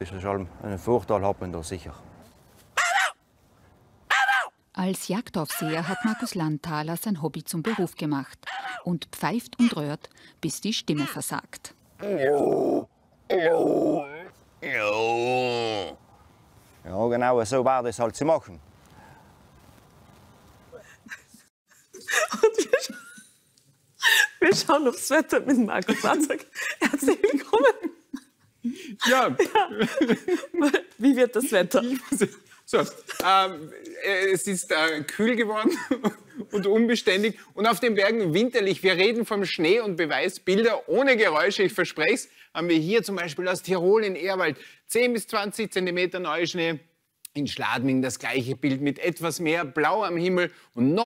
Das ist einen Vorteil hat man da sicher. Als Jagdaufseher hat Markus Landthaler sein Hobby zum Beruf gemacht und pfeift und röhrt, bis die Stimme versagt. Ja, genau, so war das halt zu machen. Wir schauen aufs Wetter mit Markus Landthaler. Herzlich willkommen. Ja. Wie wird das Wetter? So, es ist kühl geworden und unbeständig und auf den Bergen winterlich. Wir reden vom Schnee und Beweisbilder ohne Geräusche, ich verspreche es. Haben wir hier zum Beispiel aus Tirol in Ehrwald 10 bis 20 cm Neuschnee. In Schladming das gleiche Bild mit etwas mehr Blau am Himmel und noch